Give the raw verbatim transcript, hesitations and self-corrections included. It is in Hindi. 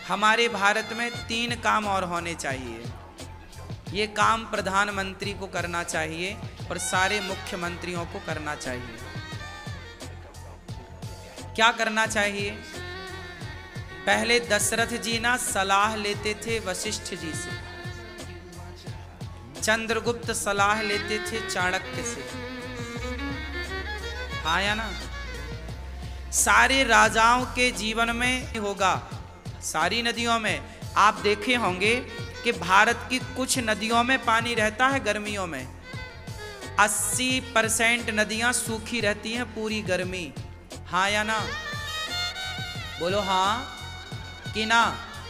हमारे भारत में तीन काम और होने चाहिए। ये काम प्रधानमंत्री को करना चाहिए और सारे मुख्यमंत्रियों को करना चाहिए। क्या करना चाहिए? पहले दशरथ जी ना सलाह लेते थे वशिष्ठ जी से, चंद्रगुप्त सलाह लेते थे चाणक्य से, हाँ या ना? सारे राजाओं के जीवन में होगा, सारी नदियों में आप देखे होंगे कि भारत की कुछ नदियों में पानी रहता है गर्मियों में, अस्सी परसेंट नदियां सूखी रहती हैं पूरी गर्मी, हाँ या ना? बोलो हाँ कि ना?